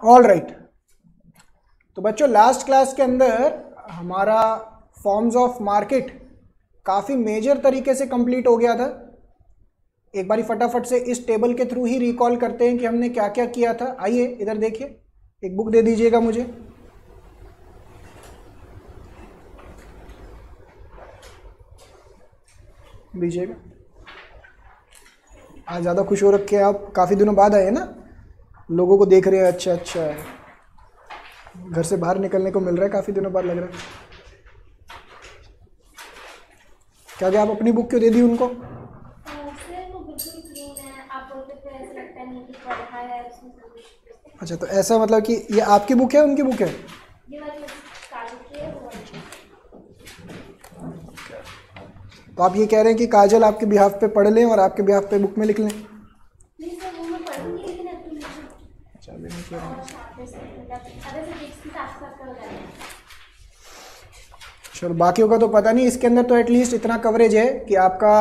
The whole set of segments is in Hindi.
All right. तो बच्चों लास्ट क्लास के अंदर हमारा फॉर्म्स ऑफ मार्केट काफ़ी मेजर तरीके से कंप्लीट हो गया था। एक बारी फटाफट से इस टेबल के थ्रू ही रिकॉल करते हैं कि हमने क्या क्या किया था। आइए इधर देखिए, एक बुक दे दीजिएगा मुझे। दीजिएगा। आज ज़्यादा खुश हो रखे हैं आप, काफ़ी दिनों बाद आए हैं ना, लोगों को देख रहे हैं। अच्छा अच्छा, घर से बाहर निकलने को मिल रहा है, काफ़ी दिनों बाद लग रहा है। क्या क्या आप अपनी बुक क्यों दे दी उनको? अच्छा, तो ऐसा मतलब कि ये आपकी बुक है उनकी बुक है? तो आप ये कह रहे हैं कि काजल आपके बिहाफ पे पढ़ लें और आपके बिहाफ पे बुक में लिख लें? चलो बाकियों का तो पता नहीं, इसके अंदर तो एटलीस्ट इतना कवरेज है कि आपका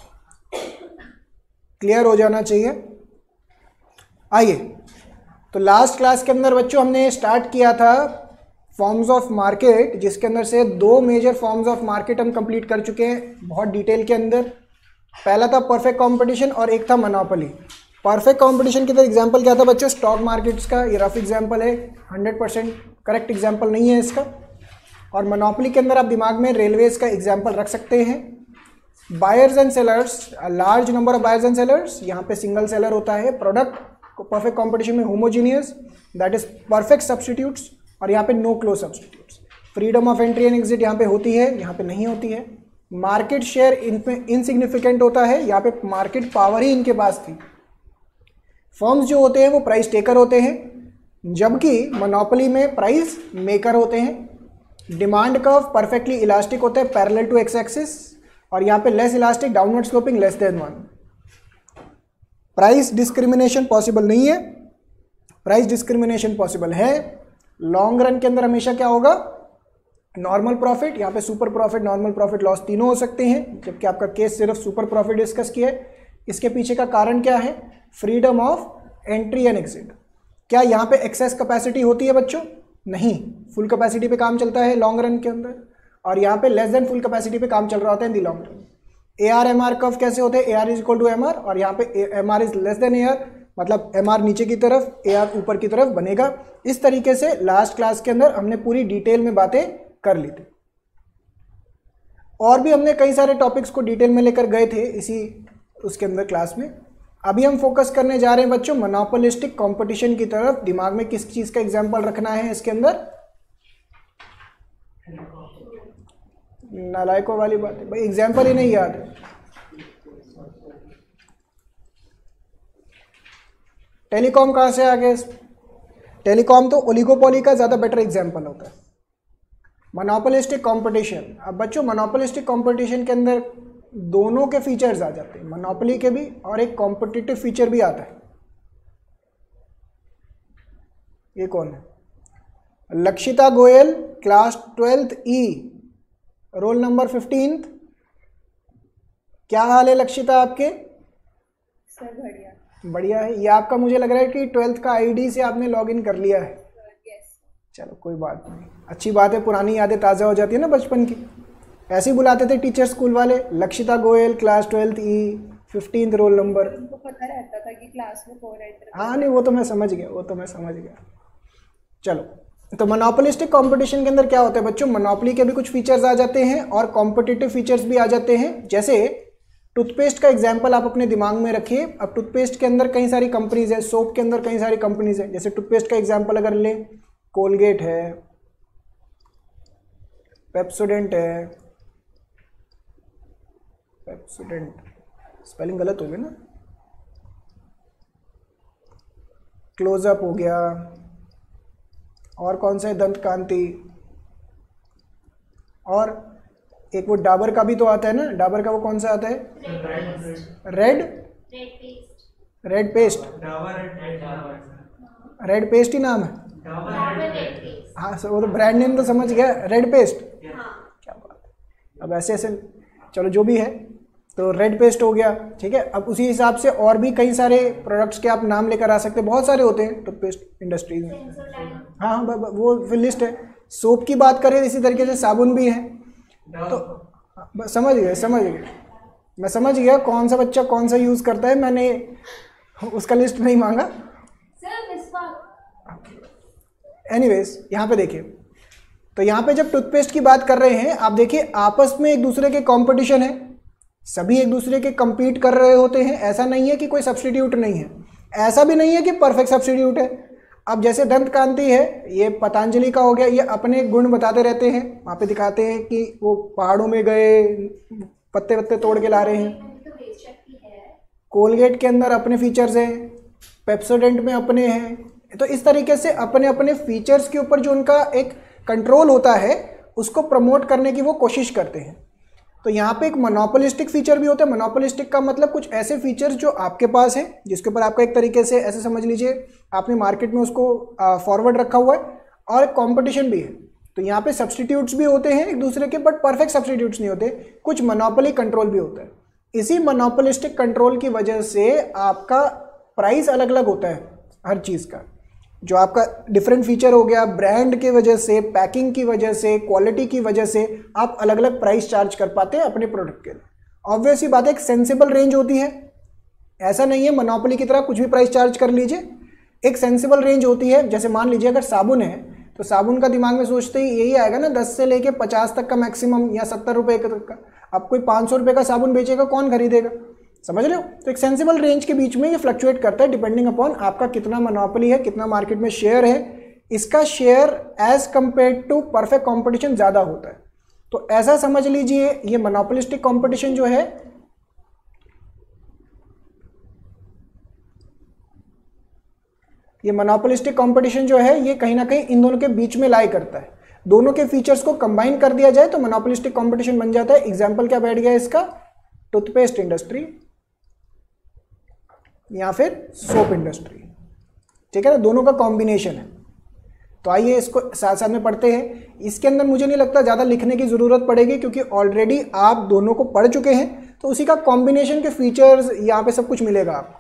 क्लियर हो जाना चाहिए। आइए, तो लास्ट क्लास के अंदर बच्चों हमने स्टार्ट किया था फॉर्म्स ऑफ मार्केट, जिसके अंदर से दो मेजर फॉर्म्स ऑफ मार्केट हम कंप्लीट कर चुके हैं बहुत डिटेल के अंदर। पहला था परफेक्ट कंपटीशन और एक था मोनोपोली। परफेक्ट कंपटीशन के अंदर एग्जांपल क्या था बच्चों? स्टॉक मार्केट्स का। ये रफ एग्जांपल है, 100% करेक्ट एग्जांपल नहीं है इसका। और मोनोपोली के अंदर आप दिमाग में रेलवेज का एग्जांपल रख सकते हैं। Buyers and sellers, large number of buyers and sellers, यहाँ पे सिंगल सेलर होता है। प्रोडक्ट परफेक्ट कंपटीशन में homogeneous, that is perfect substitutes, और यहाँ पे no close substitutes. Freedom of entry and exit यहाँ पे होती है, यहाँ पे नहीं होती है। मार्केट शेयर इनमें इनसिग्निफिकेंट होता है, यहाँ पे मार्केट पावर ही इनके पास थी। फर्म्स जो होते हैं वो प्राइस टेकर होते हैं, जबकि मोनोपोली में प्राइस मेकर होते हैं। डिमांड कर्व परफेक्टली इलास्टिक होता है, पैरेलल टू एक्स एक्सिस, और यहाँ पे less elastic, downward sloping, less than 1। Price discrimination possible नहीं है, प्राइस डिस्क्रिमिनेशन पॉसिबल है। लॉन्ग रन के अंदर हमेशा क्या होगा? नॉर्मल प्रॉफिट, यहाँ पे super profit, normal profit, loss तीनों हो सकते हैं, जबकि आपका केस सिर्फ सुपर प्रॉफिट डिस्कस किया है। इसके पीछे का कारण क्या है? Freedom of entry and exit. क्या यहाँ पे एक्सेस कैपेसिटी होती है बच्चों? नहीं, फुल कैपेसिटी पे काम चलता है लॉन्ग रन के अंदर, और यहाँ पे लेस देन फुल कैपेसिटी पे काम चल रहा होता है in the long run. AR MR curve कैसे होते हैं? AR is equal to MR, और यहाँ पे MR is less than AR, मतलब MR नीचे की तरफ, AR ऊपर की तरफ बनेगा। इस तरीके से लास्ट क्लास के अंदर हमने पूरी डिटेल में बातें कर ली थी, और भी हमने कई सारे टॉपिक्स को डिटेल में लेकर गए थे इसी उसके अंदर क्लास में। अभी हम फोकस करने जा रहे हैं बच्चों मोनोपोलिस्टिक कंपटीशन की तरफ। दिमाग में किस चीज का एग्जांपल रखना है इसके अंदर? नालायकों वाली बात है भाई, एग्जांपल ही नहीं याद है। टेलीकॉम कहाँ से आ गए? टेलीकॉम तो ओलिगोपोली का ज़्यादा बेटर एग्जांपल होता है। मोनोपोलिस्टिक कंपटीशन, अब बच्चों मोनोपोलिस्टिक कंपटीशन के अंदर दोनों के फीचर्स आ जाते हैं, मोनोपोली के भी और एक कॉम्पिटिटिव फीचर भी आता है। ये कौन है? Lakshita Goyal, class 12th E, roll number 15। क्या हाल है लक्षिता आपके? सर बढ़िया। बढ़िया है। ये आपका मुझे लग रहा है कि 12th का ID से आपने लॉगिन कर लिया है। चलो कोई बात नहीं, अच्छी बात है, पुरानी यादें ताज़ा हो जाती है ना बचपन की। ऐसे ही बुलाते थे टीचर स्कूल वाले, Lakshita Goyal, class 12th E, 15th roll number. उनको पता रहता था कि क्लास में कौन एंटर। हाँ नहीं, वो तो मैं समझ गया। चलो, तो मोनोपोलिस्टिक कंपटीशन के अंदर क्या होता है बच्चों? मोनोपोली के भी कुछ फीचर्स आ जाते हैं और कॉम्पिटिटिव फीचर्स भी आ जाते हैं। जैसे टूथपेस्ट का एग्जाम्पल आप अपने दिमाग में रखिए। अब टूथपेस्ट के अंदर कई सारी कंपनीज है, सोप के अंदर कई सारी कंपनीज है। जैसे टूथपेस्ट का एग्जाम्पल अगर लें, कोलगेट है, पेप्सोडेंट है, पेप्सोडेंट स्पेलिंग गलत हो गया ना, क्लोजअप हो गया, और कौन सा है? दंत कांति, और एक वो डाबर का भी तो आता है ना, डाबर का वो कौन सा आता है? रेड पेस्ट, रेड पेस्ट ही नाम है। हाँ सर, वो तो ब्रांड नेम तो समझ गया, रेड पेस्ट। क्या बात है। अब ऐसे ऐसे, चलो जो भी है, तो रेड पेस्ट हो गया, ठीक है। अब उसी हिसाब से और भी कई सारे प्रोडक्ट्स के आप नाम लेकर आ सकते हैं, बहुत सारे होते हैं टूथपेस्ट इंडस्ट्रीज में। हाँ हाँ, वो फिर लिस्ट है। सोप की बात करें इसी तरीके से साबुन भी है। तो समझ गए, मैं समझ गया कौन सा बच्चा कौन सा यूज़ करता है, मैंने उसका लिस्ट नहीं मांगा। एनीवेज, यहाँ पे देखिए, तो यहाँ पे जब टूथपेस्ट की बात कर रहे हैं, आप देखिए आपस में एक दूसरे के कंपटीशन है, सभी एक दूसरे के compete कर रहे होते हैं। ऐसा नहीं है कि कोई सब्स्टिट्यूट नहीं है, ऐसा भी नहीं है कि परफेक्ट सब्स्टिट्यूट है। अब जैसे दंत कांति है, ये पतंजलि का हो गया, ये अपने गुण बताते रहते हैं, वहाँ पे दिखाते हैं कि वो पहाड़ों में गए, पत्ते पत्ते तोड़ के ला रहे हैं। कोलगेट के अंदर अपने फीचर्स हैं, पेप्सोडेंट में अपने हैं। तो इस तरीके से अपने अपने फीचर्स के ऊपर जो उनका एक कंट्रोल होता है, उसको प्रमोट करने की वो कोशिश करते हैं। तो यहाँ पे एक मोनोपोलिस्टिक फीचर भी होता है। मोनोपोलिस्टिक का मतलब कुछ ऐसे फीचर्स जो आपके पास हैं, जिसके ऊपर आपका एक तरीके से ऐसे समझ लीजिए आपने मार्केट में उसको फॉरवर्ड रखा हुआ है, और कंपटीशन भी है। तो यहाँ पे सब्स्टिट्यूट्स भी होते हैं एक दूसरे के, बट परफेक्ट सब्स्टिट्यूट्स नहीं होते, कुछ मोनोपोली कंट्रोल भी होता है। इसी मोनोपोलिस्टिक कंट्रोल की वजह से आपका प्राइस अलग अलग होता है हर चीज़ का। जो आपका डिफरेंट फीचर हो गया, ब्रांड की वजह से, पैकिंग की वजह से, क्वालिटी की वजह से आप अलग अलग प्राइस चार्ज कर पाते हैं अपने प्रोडक्ट के लिए। ऑब्वियस ही बात है, एक सेंसिबल रेंज होती है, ऐसा नहीं है मोनोपोली की तरह कुछ भी प्राइस चार्ज कर लीजिए। एक सेंसिबल रेंज होती है। जैसे मान लीजिए अगर साबुन है, तो साबुन का दिमाग में सोचते ही यही आएगा ना, 10 से लेके 50 तक का मैक्सिमम, या 70 रुपये तक का। अब कोई 500 रुपये का साबुन बेचेगा, कौन खरीदेगा? समझ रहे हो? तो एक सेंसिबल रेंज के बीच में ये फ्लक्चुएट करता है, डिपेंडिंग अपॉन आपका कितना मोनोपोली है, कितना मार्केट में शेयर है। इसका share as compare to perfect competition ज़्यादा होता है। तो ऐसा समझ लीजिए, ये मोनोपोलिस्टिक कंपटीशन जो है, ये मोनोपोलिस्टिक कंपटीशन जो है, ये कहीं ना कहीं इन दोनों के बीच में लाई करता है। दोनों के फीचर्स को कंबाइन कर दिया जाए तो मोनोपोलिस्टिक कंपटीशन बन जाता है। एग्जाम्पल क्या बैठ गया इसका? टूथपेस्ट इंडस्ट्री या फिर सोप इंडस्ट्री, ठीक है ना, दोनों का कॉम्बिनेशन है। तो आइए इसको साथ साथ में पढ़ते हैं। इसके अंदर मुझे नहीं लगता ज़्यादा लिखने की ज़रूरत पड़ेगी, क्योंकि ऑलरेडी आप दोनों को पढ़ चुके हैं। तो उसी का कॉम्बिनेशन के फीचर्स यहाँ पे सब कुछ मिलेगा आपको।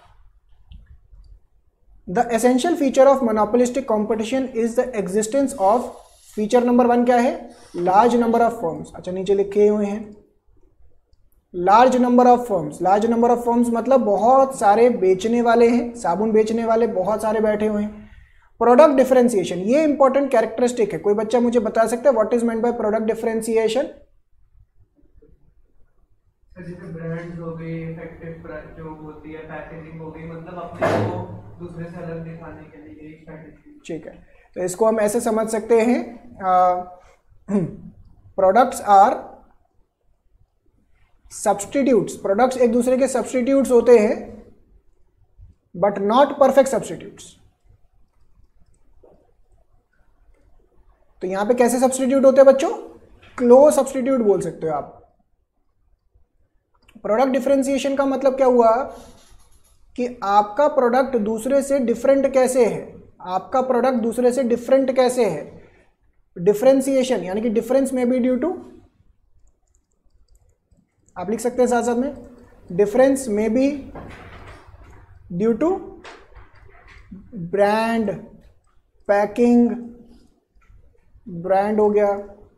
The essential feature of monopolistic competition is the existence of, feature number 1 क्या है? Large number of firms. अच्छा, नीचे लिखे हुए हैं large number of firms. Large number of firms मतलब बहुत सारे बेचने वाले हैं, साबुन बेचने वाले बहुत सारे बैठे हुए हैं। प्रोडक्ट डिफरेंशिएशन, ये इंपॉर्टेंट कैरेक्टरिस्टिक है। कोई बच्चा मुझे बता सकता है what is meant by product differentiation? जैसे ब्रांड्स हो गए, इफेक्टिव जो होती है, पैकेजिंग हो गई, मतलब अपने को दूसरे से अलग दिखाने के लिए एक स्ट्रेटजी। ठीक है, तो इसको हम ऐसे समझ सकते हैं, प्रोडक्ट्स आर सब्स्टिट्यूट्स। प्रोडक्ट्स एक दूसरे के सब्स्टिट्यूट्स होते हैं, बट नॉट परफेक्ट सब्स्टिट्यूट्स। तो यहां पे कैसे सब्स्टिट्यूट होते हैं बच्चों? क्लोज सब्स्टिट्यूट बोल सकते हो आप। प्रोडक्ट डिफरेंशिएशन का मतलब क्या हुआ कि आपका प्रोडक्ट दूसरे से डिफरेंट कैसे है, आपका प्रोडक्ट दूसरे से डिफरेंट कैसे है। डिफरेंशिएशन यानी कि डिफरेंस में बी ड्यू टू, आप लिख सकते हैं साथ साथ में, डिफरेंस में be due to brand, packing, brand हो गया,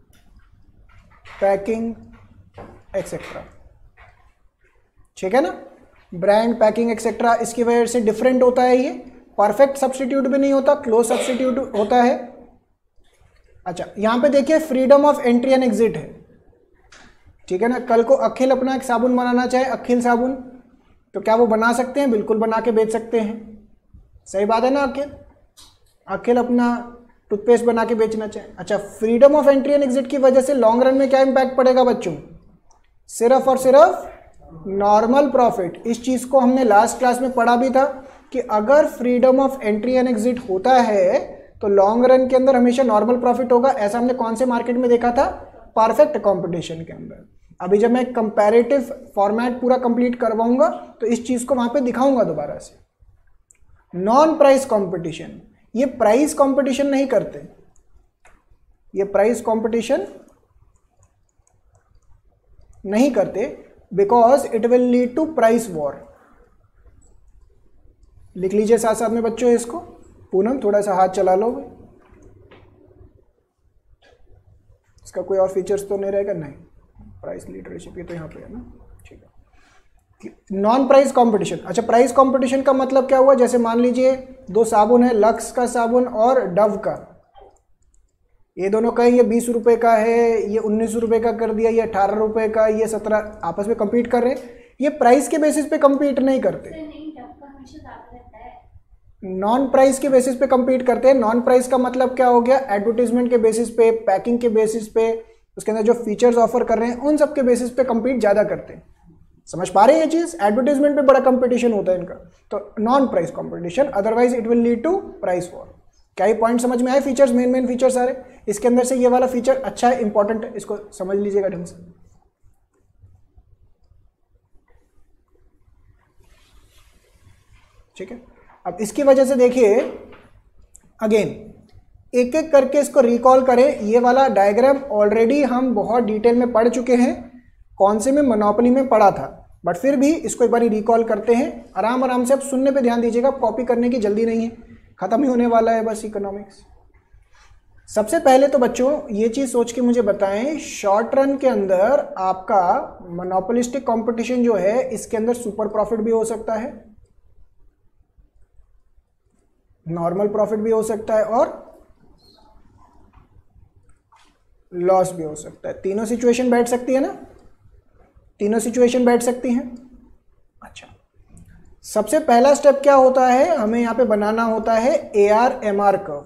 पैकिंग एक्सेट्रा, ठीक है ना। ब्रांड, पैकिंग एक्सेट्रा, इसकी वजह से डिफरेंट होता है। ये परफेक्ट सब्स्टिट्यूट भी नहीं होता, क्लोज सब्स्टिट्यूट होता है। अच्छा, यहां पे देखिए freedom of entry and exit है, ठीक है ना। कल को अखिल अपना एक साबुन बनाना चाहे, अखिल साबुन, तो क्या वो बना सकते हैं? बिल्कुल बना के बेच सकते हैं। सही बात है ना। अखिल अपना टूथपेस्ट बना के बेचना चाहे। अच्छा, freedom of entry and exit की वजह से लॉन्ग रन में क्या इंपैक्ट पड़ेगा बच्चों? सिर्फ और सिर्फ नॉर्मल प्रॉफिट। इस चीज को हमने लास्ट क्लास में पढ़ा भी था कि अगर freedom of entry and exit होता है तो लॉन्ग रन के अंदर हमेशा नॉर्मल प्रॉफिट होगा। ऐसा हमने कौन से मार्केट में देखा था? परफेक्ट कंपटीशन के अंदर। अभी जब मैं कंपैरेटिव फॉर्मेट पूरा कंप्लीट करवाऊंगा तो इस चीज को वहां पे दिखाऊंगा दोबारा से। नॉन प्राइस कंपटीशन, ये प्राइस कंपटीशन नहीं करते, ये प्राइस कंपटीशन नहीं करते। Because it will lead to price war. लिख लीजिए साथ साथ में बच्चों इसको। पूनम थोड़ा सा हाथ चला लो। इसका कोई और फीचर्स तो नहीं रहेगा? नहीं, प्राइस लीडरशिप ये तो यहाँ पे है ना, ठीक है। Non price competition. अच्छा, प्राइस कंपटीशन का मतलब क्या हुआ? जैसे मान लीजिए दो साबुन है, लक्स का साबुन और डव का, ये दोनों कहें ये 20 रुपए का है, ये 19 रुपए का कर दिया, ये 18 रुपए का, ये 17, आपस में compete कर रहे हैं। ये प्राइस के बेसिस पे compete नहीं करते, नॉन प्राइस के बेसिस पे compete करते हैं। नॉन प्राइस का मतलब क्या हो गया? एडवर्टीजमेंट के बेसिस पे, पैकिंग के बेसिस पे, उसके अंदर जो फीचर्स ऑफर कर रहे हैं उन सब के बेसिस पे compete ज़्यादा करते हैं। समझ पा रहे हैं ये चीज़? एडवर्टीजमेंट पे बड़ा कंपटीशन होता है इनका, तो non price competition, otherwise it will lead to price war. क्या ये पॉइंट समझ में आए? फीचर्स, मेन फीचर सारे। इसके अंदर से ये वाला फीचर अच्छा है, इंपॉर्टेंट है, इसको समझ लीजिएगा ढंग से। ठीक है, अब इसकी वजह से देखिए अगेन एक एक करके इसको रिकॉल करें। ये वाला डायग्राम ऑलरेडी हम बहुत डिटेल में पढ़ चुके हैं, कौन से में? मोनोपोली में पढ़ा था, बट फिर भी इसको एक बार रिकॉल करते हैं। आराम से आप सुनने पे ध्यान दीजिएगा, कॉपी करने की जल्दी नहीं है, खत्म ही होने वाला है बस इकोनॉमिक्स। सबसे पहले तो बच्चों ये चीज़ सोच के मुझे बताएं, शॉर्ट रन के अंदर आपका मोनोपोलिस्टिक कंपटीशन जो है इसके अंदर सुपर प्रॉफिट भी हो सकता है, नॉर्मल प्रॉफिट भी हो सकता है और लॉस भी हो सकता है। तीनों सिचुएशन बैठ सकती है ना? तीनों सिचुएशन बैठ सकती हैं। अच्छा, सबसे पहला स्टेप क्या होता है? हमें यहां पे बनाना होता है AR-MR कर्व।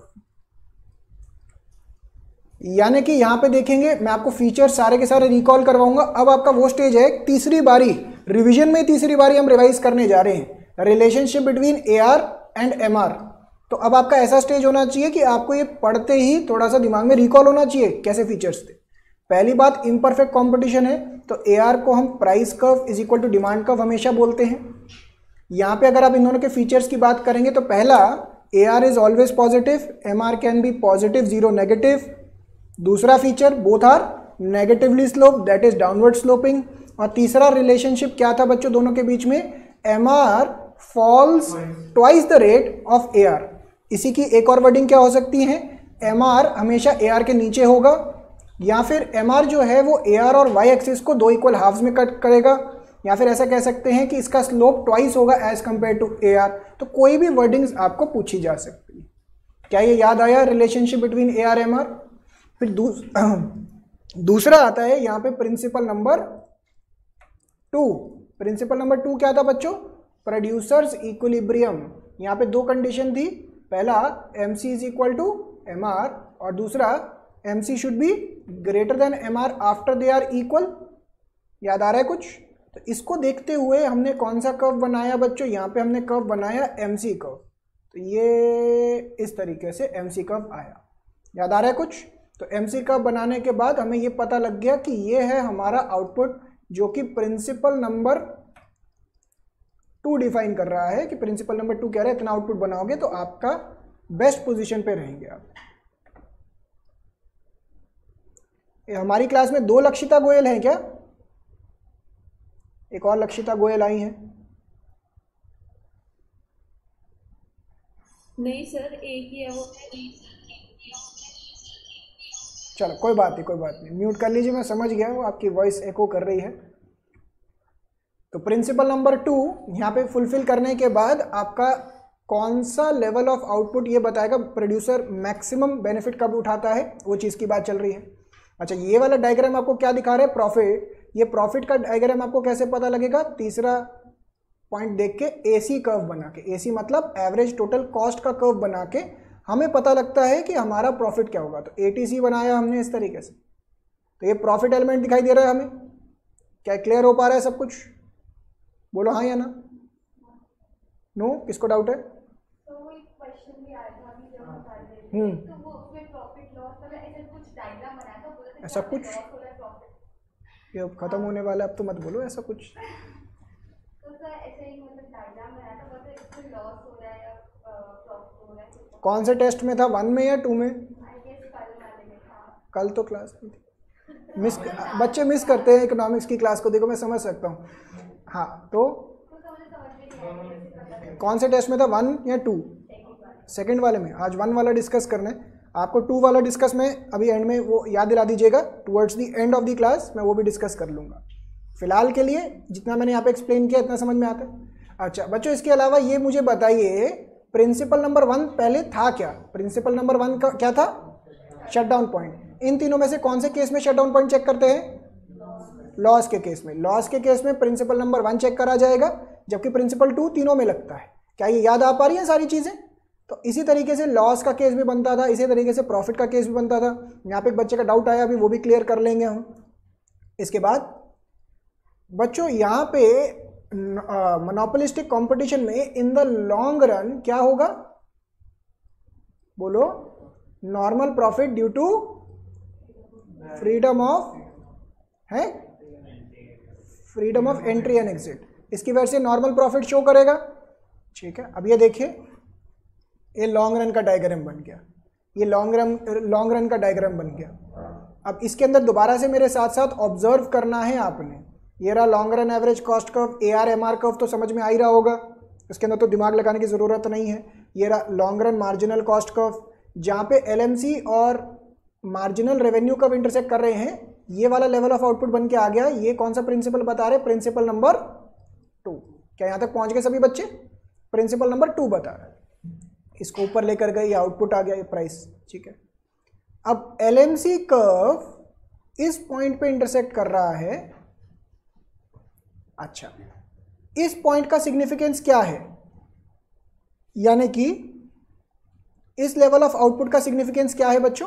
यानी कि यहां पे देखेंगे, मैं आपको फीचर सारे के सारे रिकॉल करवाऊंगा। अब आपका वो स्टेज है, तीसरी बारी रिवीजन में, तीसरी बारी हम रिवाइज करने जा रहे हैं, relationship between AR and MR। तो अब आपका ऐसा स्टेज होना चाहिए कि आपको ये पढ़ते ही थोड़ा सा दिमाग में रिकॉल होना चाहिए कैसे फीचर्स थे। पहली बात, इम्परफेक्ट कंपटीशन है तो AR को हम price curve is equal to demand curve हमेशा बोलते हैं। यहाँ पे अगर आप इन दोनों के फीचर्स की बात करेंगे तो पहला, AR is always positive, MR can be positive, zero negative. दूसरा feature, both are negatively slope, that is downward sloping. और तीसरा रिलेशनशिप क्या था बच्चों दोनों के बीच में? MR falls twice the rate of AR। इसी की एक और वर्डिंग क्या हो सकती है? MR हमेशा AR के नीचे होगा, या फिर MR जो है वो AR और Y एक्सिस को दो इक्वल हाफ्स में कट करेगा, या फिर ऐसा कह सकते हैं कि इसका स्लोप ट्वाइस होगा एज कंपेयर टू AR। तो कोई भी वर्डिंग्स आपको पूछी जा सकती है। क्या ये याद आया रिलेशनशिप बिटवीन AR-MR? फिर दूसरा आता है यहाँ पे प्रिंसिपल नंबर 2। प्रिंसिपल नंबर 2 क्या था बच्चों? Producers equilibrium. यहाँ पे दो कंडीशन थी, पहला MC is equal to MR और दूसरा MC should be greater than MR after they are equal. याद आ रहा है कुछ? तो इसको देखते हुए हमने कौन सा कर्व बनाया बच्चों? यहाँ पे हमने कर्व बनाया MC कर्व। तो ये इस तरीके से MC कर्व आया। याद आ रहा है कुछ? तो MC कर्व बनाने के बाद हमें ये पता लग गया कि ये है हमारा आउटपुट, जो कि प्रिंसिपल नंबर 2 डिफाइन कर रहा है कि प्रिंसिपल नंबर 2 कह रहा है इतना आउटपुट बनाओगे तो आपका बेस्ट पोजीशन पे रहेंगे आप। हमारी क्लास में 2 लक्षिता गोयल हैं क्या? एक और लक्षिता गोयल आई हैं? नहीं सर, एक ही है वो। चलो कोई बात नहीं, म्यूट कर लीजिए, मैं समझ गया वो आपकी वॉइस एको कर रही है। तो प्रिंसिपल नंबर 2 यहाँ पे फुलफिल करने के बाद आपका कौन सा लेवल ऑफ आउटपुट ये बताएगा प्रोड्यूसर मैक्सिमम बेनिफिट कब उठाता है, वो चीज़ की बात चल रही है। अच्छा, ये वाला डायग्राम आपको क्या दिखा रहा है? प्रॉफिट। ये प्रॉफिट का डायग्राम आपको कैसे पता लगेगा? तीसरा पॉइंट देख के AC कर्व बना के, AC मतलब एवरेज टोटल कॉस्ट का कर्व बना के हमें पता लगता है कि हमारा प्रॉफिट क्या होगा। तो ATC बनाया हमने इस तरीके से, तो ये प्रॉफिट एलिमेंट दिखाई दे रहा है हमें। क्या क्लियर हो पा रहा है सब कुछ? बोलो हाँ या ना? नो? किसको डाउट है? तो वो एक क्वेश्चन भी आया था अभी जब बता रहे थे, तो वो उसमें प्रॉफिट लॉस का ऐसे कुछ डायग्राम बनाया था, बोला था ऐसा कुछ? ये अब खत्म होने वाला है, अब तो मत बोलो ऐसा कुछ। तो सर ऐसे ही मतलब डायग्राम बनाया था, बोला इसमें लॉस हो रहा है या प्रॉफिट हो रहा है। कौन से टेस्ट में था, 1 में या 2 में? आई गेस कल वाले में था। कल तो क्लास में थी। मिस बच्चे मिस करते हैं इकोनॉमिक्स की क्लास को, देखो मैं समझ सकता हूँ। हाँ तो कौन से टेस्ट में था, 1 या 2? सेकंड वाले में। आज 1 वाला डिस्कस करना है आपको, 2 वाला डिस्कस में अभी एंड में वो याद दिला दीजिएगा, towards the end of the class मैं वो भी डिस्कस कर लूँगा। फिलहाल के लिए जितना मैंने यहाँ पे एक्सप्लेन किया इतना समझ में आता है। अच्छा बच्चों, इसके अलावा ये मुझे बताइए प्रिंसिपल नंबर 1 पहले था क्या? प्रिंसिपल नंबर 1 का क्या था? Shut down point. इन तीनों में से कौन से केस में शट डाउन पॉइंट चेक करते हैं? लॉस के केस में। लॉस के केस में प्रिंसिपल नंबर 1 चेक करा जाएगा, जबकि प्रिंसिपल 2 तीनों में लगता है। क्या ये याद आ पा रही है सारी चीज़ें? तो इसी तरीके से लॉस का केस भी बनता था, इसी तरीके से प्रॉफिट का केस भी बनता था। यहाँ पे एक बच्चे का डाउट आया, अभी वो भी क्लियर कर लेंगे हम। इसके बाद बच्चों यहाँ पे मोनोपोलिस्टिक कंपटीशन में इन द लॉन्ग रन क्या होगा? बोलो। Normal profit due to freedom of entry and exit, इसकी वजह से नॉर्मल प्रॉफिट शो करेगा। ठीक है, अब ये देखिए, ये लॉन्ग रन का डायग्राम बन गया, ये लॉन्ग रन का डायग्राम बन गया। अब इसके अंदर दोबारा से मेरे साथ साथ ऑब्जर्व करना है आपने। ये रहा long run average cost curve, AR/MR curve तो समझ में आ ही रहा होगा, इसके अंदर तो दिमाग लगाने की ज़रूरत नहीं है। ये रहा long run marginal cost curve, जहाँ पे LMC और मार्जिनल रेवेन्यू कर्व इंटरसेक्ट कर रहे हैं। ये वाला लेवल ऑफ आउटपुट बन के आ गया। ये कौन सा प्रिंसिपल बता रहे हैं? Principle number 2। क्या यहाँ तक पहुँच गए सभी बच्चे? प्रिंसिपल नंबर 2 बता रहा है। इसको ऊपर लेकर गए, ये आउटपुट आ गया, ये प्राइस। ठीक है, अब LMC कर्व इस पॉइंट पे इंटरसेक्ट कर रहा है। अच्छा, इस पॉइंट का सिग्निफिकेंस क्या है? यानी कि इस लेवल ऑफ आउटपुट का सिग्निफिकेंस क्या है बच्चों?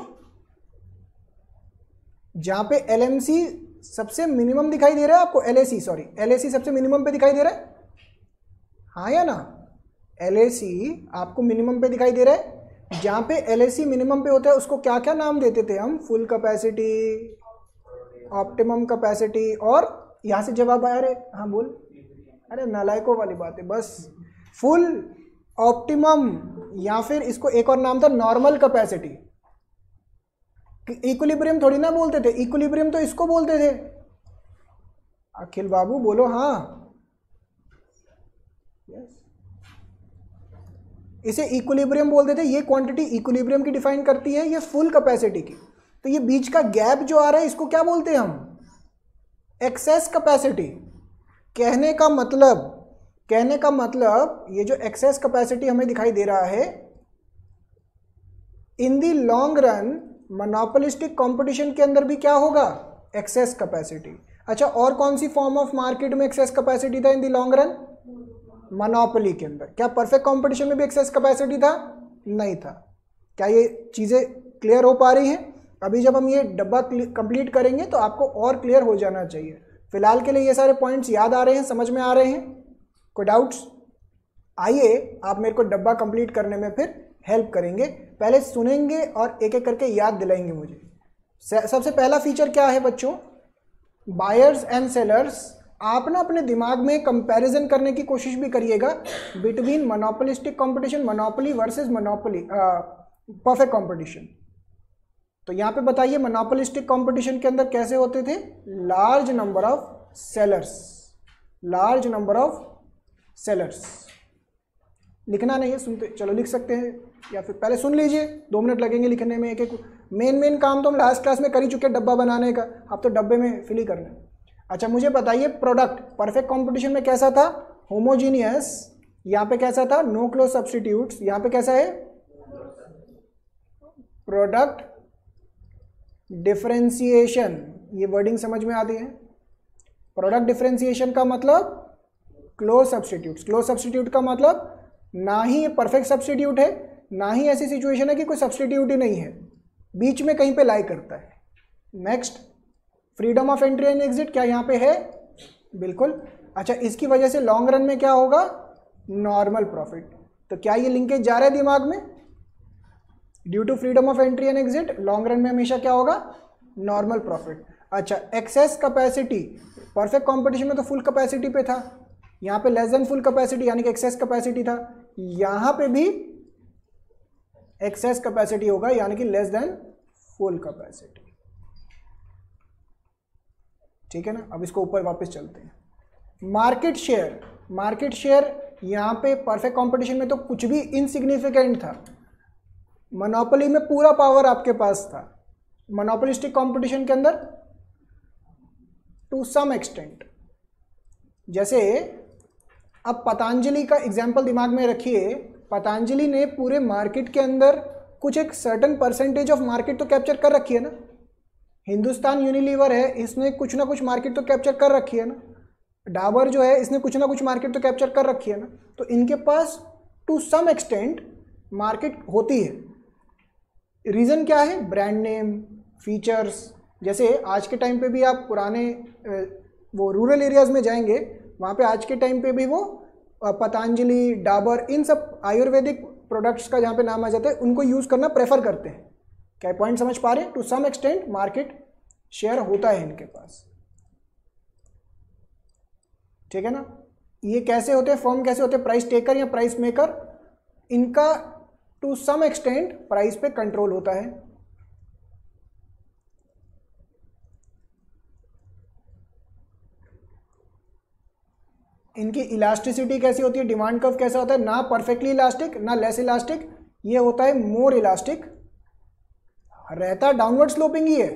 जहां पे LMC सबसे मिनिमम दिखाई दे रहा है आपको, LAC सबसे मिनिमम पे दिखाई दे रहा है, हाँ या ना? LAC आपको मिनिमम पे दिखाई दे रहा है। जहां पे LAC मिनिमम पे होता है उसको क्या क्या नाम देते थे हम? फुल कैपेसिटी, ऑप्टिमम कैपेसिटी, और यहां से जवाब आया, अरे हाँ बोल, अरे नालायकों वाली बात है बस। फुल, ऑप्टिमम, या फिर इसको एक और नाम था नॉर्मल कैपेसिटी। इक्विलिब्रियम थोड़ी ना बोलते थे, इक्विलिब्रियम तो इसको बोलते थे। अखिल बाबू बोलो हाँ। इसे इक्विलिब्रियम बोलते थे। ये क्वांटिटी इक्विलिब्रियम की डिफाइन करती है, ये फुल कैपेसिटी की। तो ये बीच का गैप जो आ रहा है इसको क्या बोलते हैं हम? Excess capacity. कहने का मतलब ये जो एक्सेस कैपेसिटी हमें दिखाई दे रहा है, in the long run monopolistic competition के अंदर भी क्या होगा? Excess capacity. अच्छा, और कौन सी फॉर्म ऑफ मार्केट में एक्सेस कैपेसिटी था in the long run? Monopoly के अंदर। क्या परफेक्ट कंपटीशन में भी एक्सेस कैपेसिटी था? नहीं था। क्या ये चीज़ें क्लियर हो पा रही हैं? अभी जब हम ये डब्बा कंप्लीट करेंगे तो आपको और क्लियर हो जाना चाहिए। फिलहाल के लिए ये सारे पॉइंट्स याद आ रहे हैं, समझ में आ रहे हैं? कोई डाउट्स? आइए आप मेरे को डब्बा कंप्लीट करने में फिर हेल्प करेंगे। पहले सुनेंगे और एक एक करके याद दिलाएंगे मुझे। सबसे पहला फीचर क्या है बच्चों? Buyers and sellers. आप ना अपने दिमाग में कंपैरिजन करने की कोशिश भी करिएगा between monopolistic competition, monopoly versus monopoly perfect competition. तो यहाँ पे बताइए मोनोपोलिस्टिक कंपटीशन के अंदर कैसे होते थे? Large number of sellers. लिखना नहीं है, सुनते चलो, लिख सकते हैं या फिर पहले सुन लीजिए, 2 मिनट लगेंगे लिखने में। एक एक मेन काम तो हम लास्ट क्लास में कर ही चुके हैं, डब्बा बनाने का। अब तो डब्बे में फिल ही करना है। अच्छा, मुझे बताइए प्रोडक्ट परफेक्ट कंपटीशन में कैसा था? होमोजीनियस। यहाँ पे कैसा था? No close substitutes. यहाँ पे कैसा है? Product differentiation. ये वर्डिंग समझ में आती है? प्रोडक्ट डिफरेंशिएशन का मतलब क्लोज सब्स्टिट्यूट्स। क्लोज सब्स्टिट्यूट का मतलब ना ही ये परफेक्ट सब्स्टिट्यूट है, ना ही ऐसी सिचुएशन है कि कोई सब्स्टिट्यूट ही नहीं है, बीच में कहीं पे लाई करता है। Next, freedom of entry and exit. क्या यहाँ पे है? बिल्कुल। अच्छा, इसकी वजह से लॉन्ग रन में क्या होगा? Normal profit. तो क्या ये लिंकेज जा रहा है दिमाग में? Due to freedom of entry and exit long run में हमेशा क्या होगा? Normal profit. अच्छा, एक्सेस कैपेसिटी। परफेक्ट कंपटीशन में तो फुल कैपेसिटी पे था, यहाँ पे लेस देन फुल कैपेसिटी यानी कि एक्सेस कैपेसिटी था। यहाँ पे भी एक्सेस कैपेसिटी होगा यानी कि लेस देन फुल कैपेसिटी। ठीक है ना। अब इसको ऊपर वापस चलते हैं। मार्केट शेयर यहाँ पे परफेक्ट कंपटीशन में तो कुछ भी इनसिग्निफिकेंट था। मोनोपोली में पूरा पावर आपके पास था। मोनोपोलिस्टिक कंपटीशन के अंदर टू सम एक्सटेंट, जैसे अब पतंजलि का एग्जाम्पल दिमाग में रखिए। पतंजलि ने पूरे मार्केट के अंदर कुछ एक सर्टेन परसेंटेज ऑफ मार्केट तो कैप्चर कर रखी है ना। हिंदुस्तान यूनिलीवर है, इसने कुछ ना कुछ मार्केट तो कैप्चर कर रखी है ना। डाबर जो है, इसने कुछ ना कुछ मार्केट तो कैप्चर कर रखी है ना। तो इनके पास टू सम एक्सटेंट मार्केट होती है। रीज़न क्या है? Brand name, features. जैसे आज के टाइम पे भी आप पुराने वो रूरल एरियाज़ में जाएंगे, वहाँ पे आज के टाइम पे भी वो पतंजलि, डाबर, इन सब आयुर्वेदिक प्रोडक्ट्स का जहाँ पे नाम आ जाता है उनको यूज़ करना प्रेफर करते हैं। क्या पॉइंट समझ पा रहे हैं? To some extent market share होता है इनके पास, ठीक है ना। ये कैसे होते हैं? फर्म कैसे होते हैं? प्राइस टेकर या प्राइस मेकर। इनका टू सम एक्सटेंट प्राइस पे कंट्रोल होता है। इनकी इलास्टिसिटी कैसी होती है? डिमांड कर्व कैसा होता है? ना परफेक्टली इलास्टिक ना लेस इलास्टिक, ये होता है मोर इलास्टिक। रहता डाउनवर्ड स्लोपिंग ही है,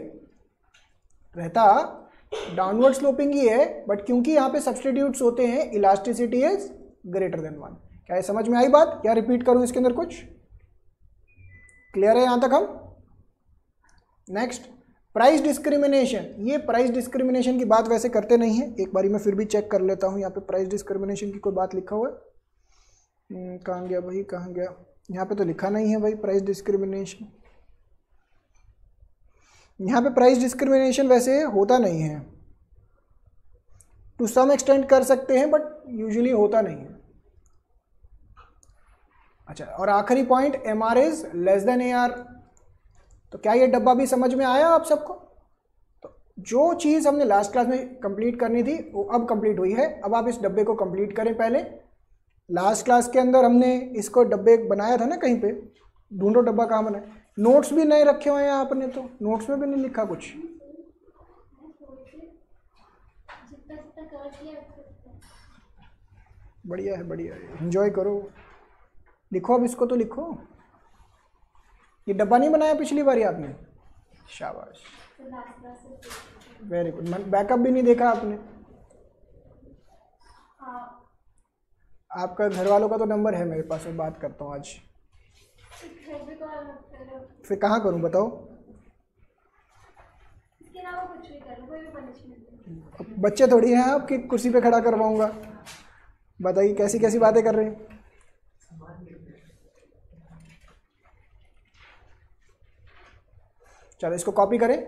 बट क्योंकि यहाँ पे सब्सटीट्यूट्स होते हैं, इलास्टिसिटी इज ग्रेटर देन 1। क्या ये समझ में आई बात? या रिपीट करूं इसके अंदर कुछ? क्लियर है यहां तक हम? Next, price discrimination. ये प्राइस डिस्क्रिमिनेशन की बात वैसे करते नहीं है, एक बारी मैं फिर भी चेक कर लेता हूं। यहाँ पे प्राइस डिस्क्रिमिनेशन की कोई बात लिखा हुआ है? कहाँ गया भाई, कहाँ गया? यहाँ पे तो लिखा नहीं है भाई प्राइस डिस्क्रिमिनेशन। यहाँ पे प्राइस डिस्क्रिमिनेशन वैसे होता नहीं है। टू सम एक्सटेंट कर सकते हैं बट यूजुअली होता नहीं है। अच्छा, और आखिरी point, MR is less than AR। तो क्या ये डब्बा भी समझ में आया आप सबको? तो जो चीज़ हमने लास्ट क्लास में कंप्लीट करनी थी वो अब कंप्लीट हुई है। अब आप इस डब्बे को कंप्लीट करें। पहले लास्ट क्लास के अंदर हमने इसको डब्बे बनाया था ना कहीं पे, ढूंढो डब्बा कहाँ बना है। नोट्स भी नए रखे हुए हैं आपने, तो नोट्स में भी नहीं लिखा कुछ। बढ़िया है, बढ़िया है, एंजॉय करो। लिखो अब इसको तो लिखो। ये डब्बा नहीं बनाया पिछली बार आपने? शाबाश, वेरी गुड। बैकअप भी नहीं देखा आपने? आपका घर वालों का तो नंबर है मेरे पास, मैं बात करता हूँ आज। फिर कहाँ करूँ बताओ? बच्चे थोड़ी हैं आपकी कुर्सी पे खड़ा करवाऊंगा। बताइए कैसी कैसी बातें कर रहे हैं। चलो इसको कॉपी करें।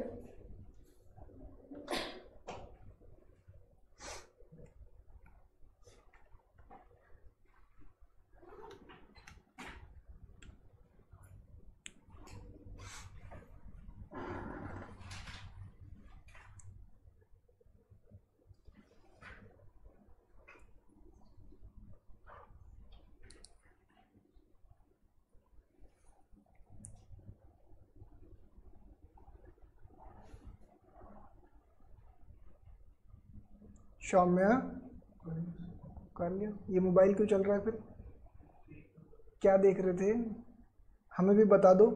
सौम्या कर लिया। ये मोबाइल क्यों चल रहा है फिर? क्या देख रहे थे? हमें भी बता दो।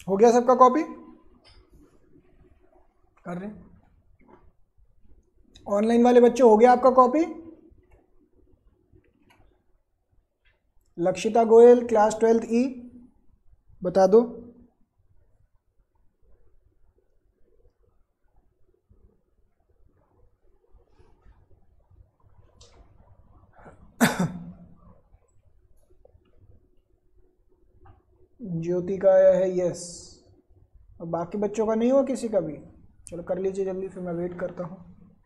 हो गया सबका कॉपी कर रहे हैं? ऑनलाइन वाले बच्चे हो गया आपका copy? Lakshita Goyal class 12th ई बता दो। ज्योति का आया है यस। अब बाकी बच्चों का नहीं हुआ किसी का भी? चलो कर लीजिए जल्दी, फिर मैं वेट करता हूँ।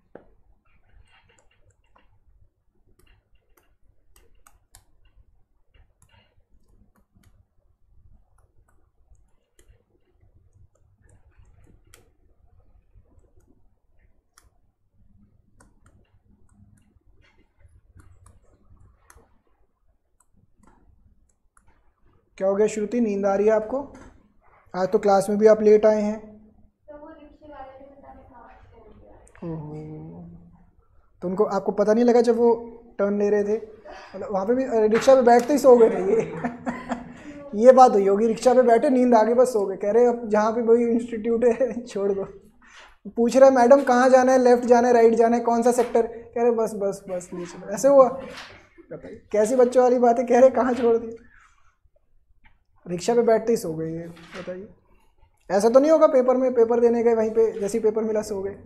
क्या हो गया श्रुति, नींद आ रही है आपको? आज तो क्लास में भी आप लेट आए हैं। तो वो रिक्शे वाले ने बताया था छोड़ दिया। ओहो, तो उनको आपको पता नहीं लगा जब वो टर्न ले रहे थे? मतलब वहाँ पे भी रिक्शा पे बैठते ही सो गए थे ये ये बात हुई होगी, रिक्शा पे बैठे नींद आ गई बस सो गए। कह रहे अब जहाँ पे वही इंस्टीट्यूट है छोड़ दो। पूछ रहे मैडम कहाँ जाना है, लेफ्ट जाना है राइट जाना है, कौन सा सेक्टर? कह रहे बस बस बस ले चलो। ऐसे हुआ? बताइए कैसी बच्चों वाली बात है, कह रहे कहाँ छोड़ दी, रिक्शा पे बैठते ही सो गए ये। बताइए ऐसा तो नहीं होगा पेपर में, पेपर देने गए वहीं पे जैसे ही पेपर मिला सो गए?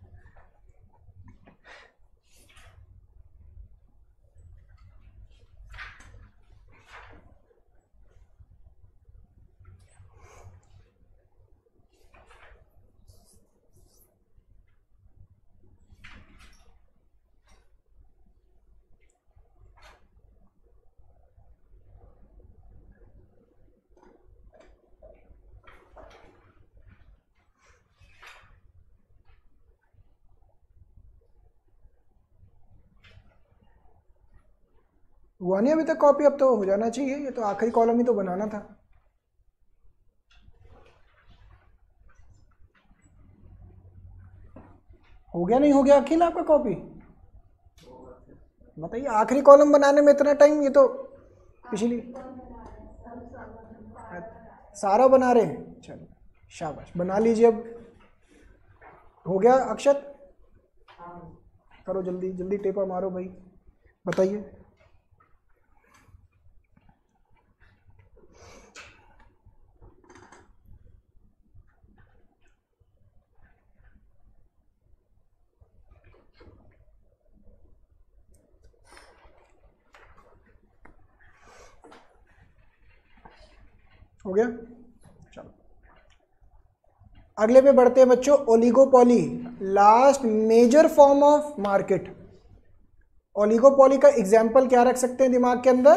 हुआ नहीं अभी तक कॉपी? अब तो हो जाना चाहिए, ये तो आखिरी कॉलम ही तो बनाना था। हो गया नहीं हो गया अखिल आपका कॉपी? बताइए आखिरी कॉलम बनाने में इतना टाइम, ये तो पिछली सारा बना रहे हैं। चलो शाबाश, बना लीजिए अब। हो गया अक्षत? करो जल्दी जल्दी टेपा मारो भाई। बताइए हो गया? चलो अगले पे बढ़ते हैं बच्चों। Oligopoly, last major form of market. Oligopoly का एग्जाम्पल क्या रख सकते हैं दिमाग के अंदर?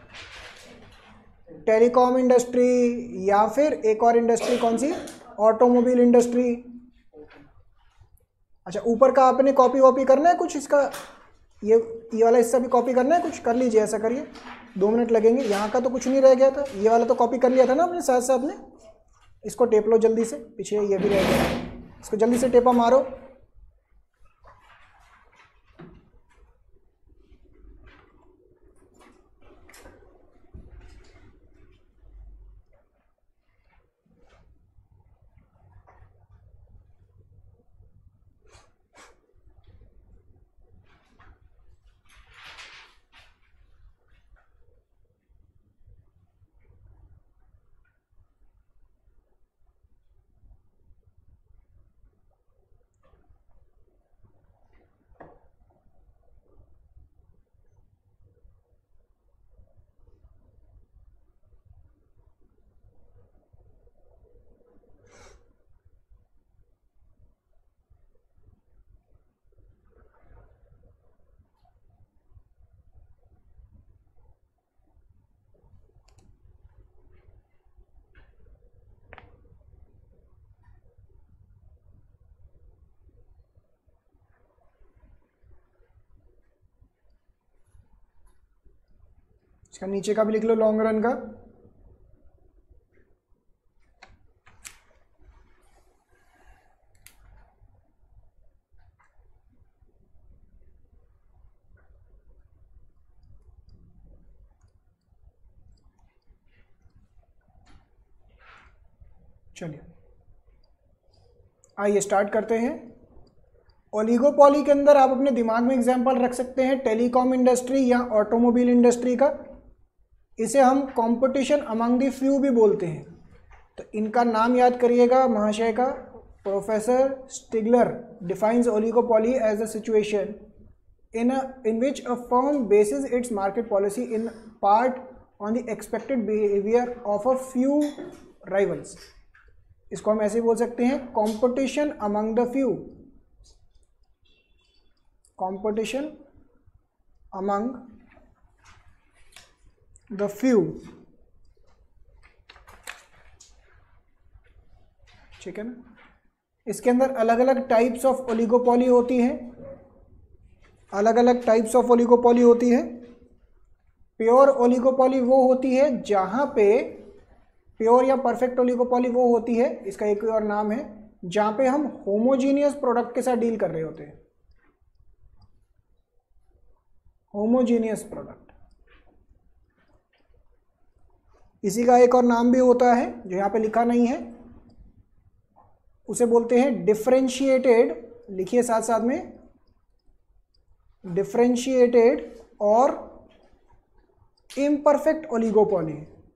टेलीकॉम इंडस्ट्री, या फिर एक और इंडस्ट्री कौन सी, ऑटोमोबाइल इंडस्ट्री। अच्छा ऊपर का आपने कॉपी वॉपी करना है कुछ इसका, ये वाला हिस्सा भी कॉपी करना है कुछ? कर लीजिए, ऐसा करिए, 2 मिनट लगेंगे। यहाँ का तो कुछ नहीं रह गया था, ये वाला तो कॉपी कर लिया था ना अपने साथ साथ में। इसको टेप लो जल्दी से, पीछे ये भी रह गया, इसको जल्दी से टेपा मारो। इसका नीचे का भी लिख लो, लॉन्ग रन का। चलिए आइए स्टार्ट करते हैं। ओलिगोपॉली के अंदर आप अपने दिमाग में एग्जांपल रख सकते हैं टेलीकॉम इंडस्ट्री या ऑटोमोबाइल इंडस्ट्री का। इसे हम कंपटीशन अमंग द फ्यू भी बोलते हैं। तो इनका नाम याद करिएगा महाशय का। Professor Stigler defines oligopoly as a situation in which a firm bases its market policy in part on the expected behavior of a few rivals। इसको हम ऐसे बोल सकते हैं competition among the few, competition among the few। ठीक है ना। इसके अंदर अलग अलग टाइप्स ऑफ ओलिगोपॉली होती हैं, अलग अलग टाइप्स ऑफ ओलिगोपॉली होती है। प्योर ओलिगोपॉली वो होती है जहाँ पे, प्योर या परफेक्ट ओलिगोपॉली वो होती है, इसका एक और नाम है, जहाँ पे हम होमोजीनियस प्रोडक्ट के साथ डील कर रहे होते हैं। होमोजीनियस प्रोडक्ट, इसी का एक और नाम भी होता है जो यहाँ पे लिखा नहीं है, उसे बोलते हैं डिफरेंशिएटेड। लिखिए साथ साथ में, डिफरेंशिएटेड और इम्परफेक्ट ओलिगोपॉली।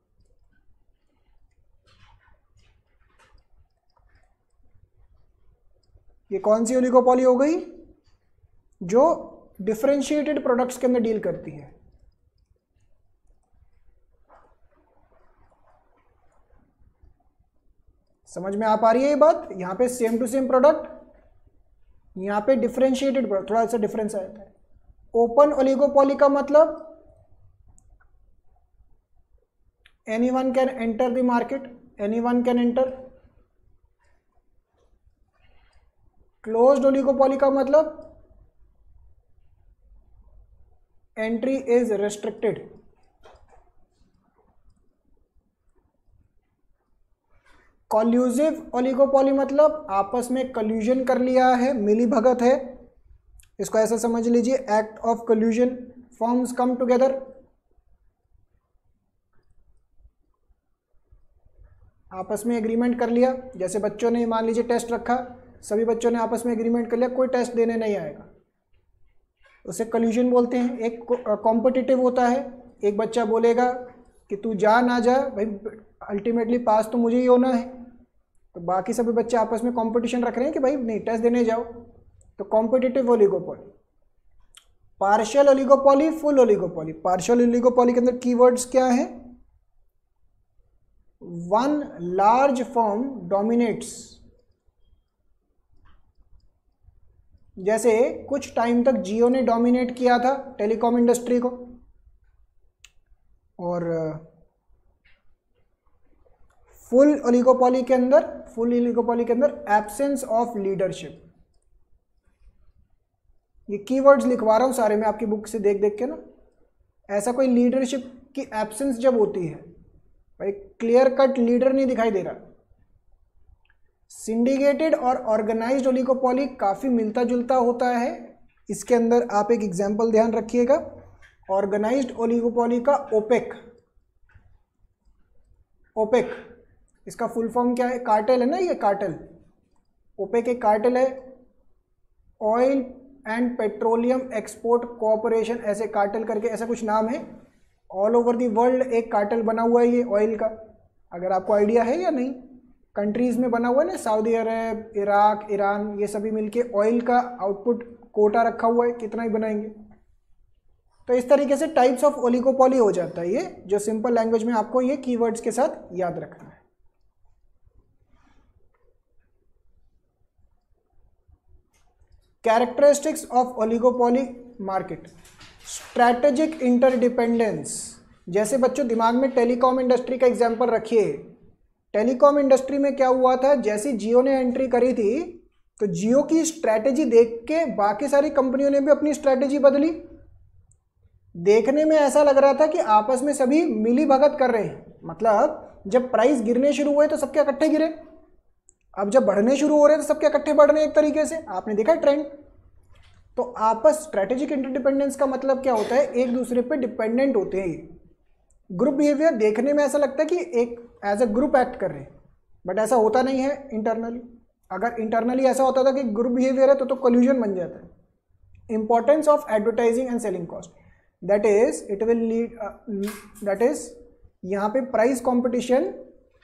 ये कौन सी ओलिगोपॉली हो गई? जो डिफरेंशिएटेड प्रोडक्ट्स के अंदर डील करती है। समझ में आ पा रही है ये बात? यहां पे सेम टू सेम प्रोडक्ट, यहां पे डिफरेंशिएटेड प्रोडक्ट, थोड़ा सा डिफरेंस आता है। ओपन ओलिगोपॉली का मतलब anyone can enter the market, anyone can enter. Closed oligopoly का मतलब entry is restricted. Collusive oligopoly मतलब आपस में कल्यूजन कर लिया है, मिली भगत है। इसको ऐसा समझ लीजिए, act of collusion, firms come together. आपस में एग्रीमेंट कर लिया, जैसे बच्चों ने मान लीजिए टेस्ट रखा, सभी बच्चों ने आपस में एग्रीमेंट कर लिया कोई टेस्ट देने नहीं आएगा, उसे कल्यूजन बोलते हैं। एक कॉम्पिटिटिव होता है, एक बच्चा बोलेगा कि तू जा ना जा भाई, अल्टीमेटली पास तो मुझे ही होना है, तो बाकी सभी बच्चे आपस में कंपटीशन रख रहे हैं कि भाई नहीं टेस्ट देने जाओ, तो competitive oligopoly. Partial oligopoly, full oligopoly. Partial oligopoly के अंदर कीवर्ड्स क्या हैं? One large firm dominates. जैसे कुछ टाइम तक जियो ने डोमिनेट किया था टेलीकॉम इंडस्ट्री को, और फुल ओलिगोपॉली के अंदर एब्सेंस ऑफ लीडरशिप। ये कीवर्ड्स लिखवा रहा हूं सारे मैं आपकी बुक से देख देख के ना। ऐसा कोई लीडरशिप की एब्सेंस जब होती है, भाई क्लियर कट लीडर नहीं दिखाई दे रहा। सिंडिकेटेड और ऑर्गेनाइज्ड ओलिगोपॉली काफ़ी मिलता जुलता होता है। इसके अंदर आप एक एग्जांपल ध्यान रखिएगा, ऑर्गेनाइज्ड ओलिगोपॉली का ओपेक। ओपेक इसका फुल फॉर्म क्या है? कार्टेल है ना, ये कार्टेल। ओपेक एक कार्टेल है, oil and petroleum export cooperation, ऐसे कार्टेल करके ऐसा कुछ नाम है। ऑल ओवर दी वर्ल्ड एक कार्टेल बना हुआ है ये ऑयल का, अगर आपको आइडिया है या नहीं। कंट्रीज़ में बना हुआ है ना, सऊदी अरब, इराक, ईरान, ये सभी मिलके ऑयल का आउटपुट कोटा रखा हुआ है, कितना ही बनाएंगे। तो इस तरीके से टाइप्स ऑफ ओलिगोपॉली हो जाता है ये, जो सिंपल लैंग्वेज में आपको ये कीवर्ड्स के साथ याद रखना है। Characteristics of oligopoly market. Strategic interdependence. जैसे बच्चों दिमाग में टेलीकॉम इंडस्ट्री का एग्जांपल रखिए। टेलीकॉम इंडस्ट्री में क्या हुआ था, जैसे जियो ने एंट्री करी थी तो जियो की स्ट्रैटेजी देख के बाकी सारी कंपनियों ने भी अपनी स्ट्रैटेजी बदली। देखने में ऐसा लग रहा था कि आपस में सभी मिली भगत कर रहे हैं, मतलब जब प्राइस गिरने शुरू हुए तो सबके इकट्ठे गिरे, अब जब बढ़ने शुरू हो रहे हैं तो सबके इकट्ठे बढ़ रहे हैं। एक तरीके से आपने देखा ट्रेंड। तो आपस स्ट्रैटेजिक इंटरडिपेंडेंस का मतलब क्या होता है, एक दूसरे पे डिपेंडेंट होते हैं। ग्रुप बिहेवियर देखने में ऐसा लगता है कि एक एज अ ग्रुप एक्ट कर रहे हैं, बट ऐसा होता नहीं है इंटरनली। अगर इंटरनली ऐसा होता था कि ग्रुप बिहेवियर है तो कोल्यूजन बन जाता है। Importance of advertising and selling cost, that is it will lead, that is यहाँ पे प्राइस कंपटीशन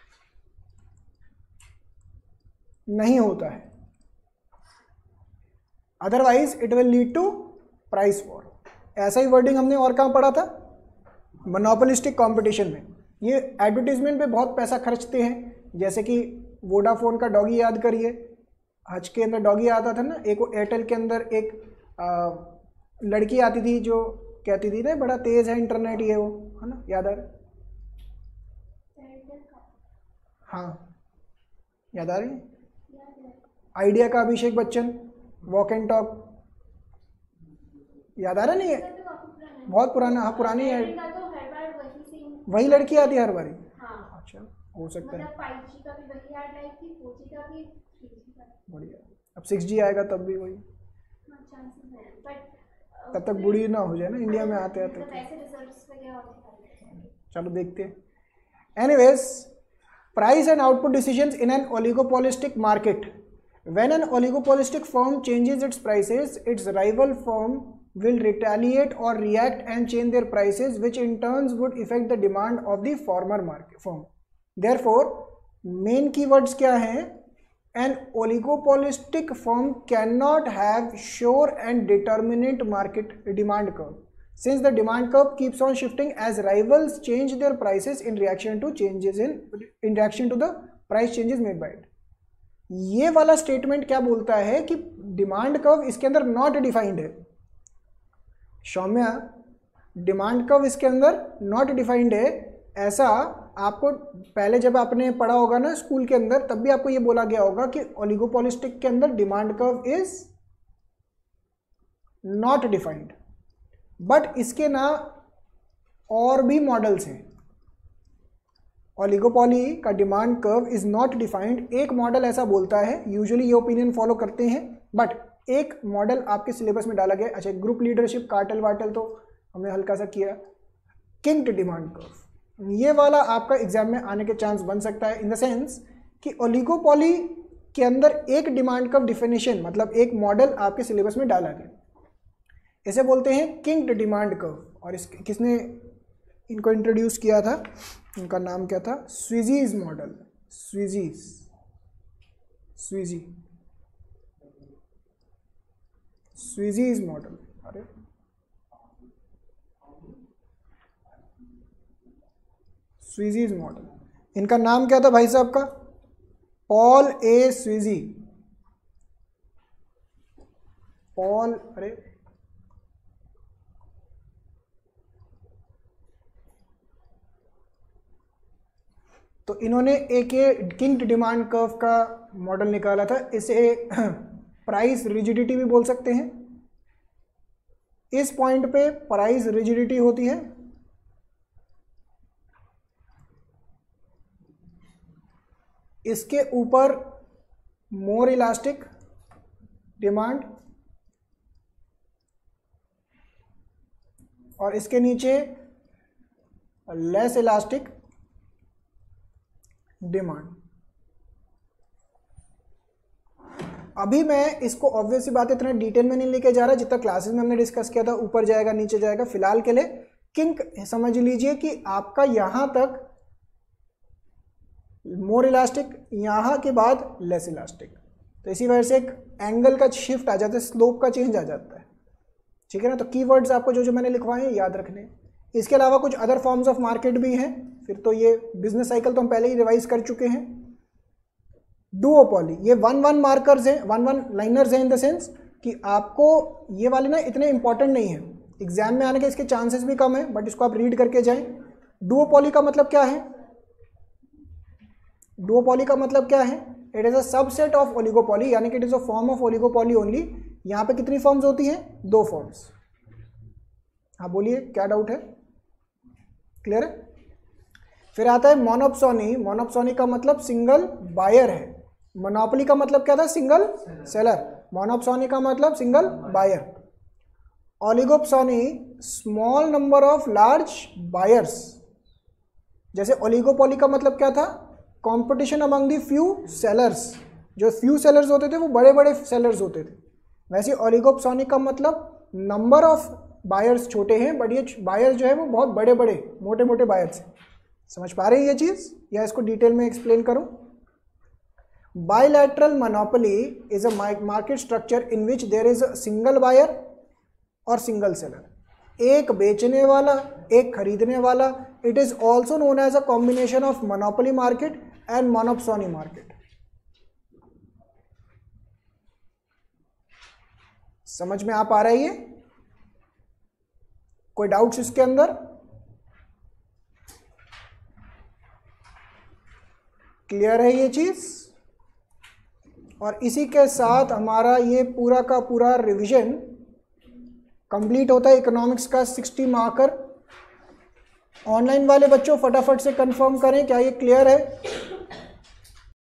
नहीं होता है, otherwise it will lead to price war. ऐसा ही वर्डिंग हमने और कहाँ पढ़ा था, मोनोपोलिस्टिक कंपटीशन में। ये एडवर्टीजमेंट पे बहुत पैसा खर्चते हैं, जैसे कि वोडाफोन का डॉगी याद करिए, हज के अंदर डॉगी आता था ना, एक वो एयरटेल के अंदर एक लड़की आती थी जो कहती थी ना बड़ा तेज है इंटरनेट ये वो, है ना, याद आ रहा है? हाँ याद आ रही है? आइडिया का Abhishek Bachchan, walk and talk, याद आ रहा नहीं है? बहुत पुराना, हाँ पुरानी है, वही लड़की आती है हर बारी। हाँ। अच्छा हो सकता है, 5G का भी वही ऐड आई थी, 4G का भी, 3G का भी। बढ़िया। अब 6G आएगा तब भी वही, हाँ, chances हैं, but तब तक बुरी ना हो जाए ना इंडिया में आते आते। मतलब ऐसे रिजल्ट्स वगैरह होते हैं। चलो देखते हैं। Anyways, price and output decisions in an oligopolistic market. When an oligopolistic firm changes its prices, its rival firm will retaliate or react and change their prices, which in turn would affect the demand of the former market firm. Therefore, main keywords क्या हैं? An oligopolistic firm cannot have sure and determinate market demand curve, since the demand curve keeps on shifting as rivals change their prices in reaction to the price changes made by it. ये वाला स्टेटमेंट क्या बोलता है कि डिमांड कर्व इसके अंदर नॉट डिफाइंड है। सौम्या, डिमांड कर्व इसके अंदर नॉट डिफाइंड है, ऐसा आपको पहले जब आपने पढ़ा होगा ना स्कूल के अंदर, तब भी आपको ये बोला गया होगा कि ओलिगोपोलिस्टिक के अंदर demand curve is not defined. But इसके ना और भी मॉडल्स हैं। ओलिगोपॉली का demand curve is not defined, एक मॉडल ऐसा बोलता है, यूजुअली ये ओपिनियन फॉलो करते हैं, बट एक मॉडल आपके सिलेबस में डाला गया। अच्छा, ग्रुप लीडरशिप, कार्टेल वार्टेल तो हमने हल्का सा किया। किंक्ड डिमांड कर्व, ये वाला आपका एग्जाम में आने के चांस बन सकता है, इन द सेंस कि ओलिगोपॉली के अंदर एक डिमांड कर्व डिफिनेशन, मतलब एक मॉडल आपके सिलेबस में डाला गया, इसे बोलते हैं किंक्ड डिमांड कर्व। और इस किसने इनको इंट्रोड्यूस किया था, उनका नाम क्या था? Sweezy's model, Sweezy's model. अरे स्वीजीज मॉडल, इनका नाम क्या था भाई साहब का? पॉल ए स्वीजी। पॉल, अरे तो इन्होंने एक किंक्ड डिमांड कर्व का मॉडल निकाला था। इसे प्राइस रिजिडिटी भी बोल सकते हैं। इस पॉइंट पे प्राइस रिजिडिटी होती है, इसके ऊपर मोर इलास्टिक डिमांड और इसके नीचे लेस इलास्टिक डिमांड। अभी मैं इसको ऑब्वियस सी बात इतना डिटेल में नहीं लेके जा रहा, जितना क्लासेस में हमने डिस्कस किया था, ऊपर जाएगा नीचे जाएगा। फिलहाल के लिए किंक समझ लीजिए कि आपका यहां तक मोर इलास्टिक, यहां के बाद लेस इलास्टिक, तो इसी वजह से एक एंगल का शिफ्ट आ जाता है, स्लोप का चेंज आ जाता है, ठीक है ना। तो कीवर्ड्स आपको जो जो मैंने लिखवाए हैं याद रखने हैं। इसके अलावा कुछ अदर फॉर्म्स ऑफ मार्केट भी हैं, फिर तो ये बिजनेस साइकिल तो हम पहले ही रिवाइज कर चुके हैं। डुओपॉली, ये 1-1 मार्कर्स हैं, 1-1 लाइनर्स हैं, इन द सेंस कि आपको ये वाले ना इतने इंपॉर्टेंट नहीं है, एग्जाम में आने के इसके चांसेस भी कम है, बट इसको आप रीड करके जाएं। डुओपॉली का मतलब क्या है? डुओपॉली का मतलब क्या है? It is a subset of oligopoly, यानी कि it is a form of oligopoly only. यहाँ पे कितनी फॉर्म्स होती हैं? 2 फॉर्म्स। हाँ बोलिए, क्या डाउट है? क्लियर है? फिर आता है मोनोप्सोनी। मोनोप्सोनी का मतलब सिंगल बायर है। मोनोपोली का मतलब क्या था? Single seller. मोनोप्सोनी का मतलब single buyer. Oligopsony, small number of large buyers. जैसे ओलिगोपॉली का मतलब क्या था? Competition among the few sellers, जो फ्यू सेलर्स होते थे वो बड़े बड़े सेलर्स होते थे, वैसे ओलिगोप्सोनिक का मतलब नंबर ऑफ बायर्स छोटे हैं बट ये बायर्स जो है वो बहुत बड़े बड़े मोटे मोटे बायर्स हैं। समझ पा रहे हैं ये चीज़ या इसको डिटेल में एक्सप्लेन करूं? Bilateral monopoly is a market structure in which there is a single buyer और सिंगल सेलर, एक बेचने वाला एक खरीदने वाला। It is also known as a combination of monopoly market and monopsony market. समझ में आ पा रहा है ये? कोई डाउट्स इसके अंदर? क्लियर है ये चीज? और इसी के साथ हमारा ये पूरा का पूरा रिवीजन कंप्लीट होता है इकोनॉमिक्स का 60 मार्कर। ऑनलाइन वाले बच्चों फटाफट से कंफर्म करें क्या ये क्लियर है?